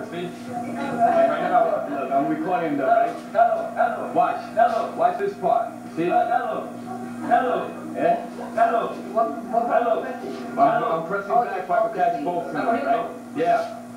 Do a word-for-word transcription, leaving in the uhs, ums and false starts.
See? Like right now, look, I'm recording though, right? Hello, hello. Watch. Hello. Watch this part. See? Hello. Hello. Yeah? Hello. What, what, Hello. I'm, I'm pressing back so I can catch both feet, right? Yeah.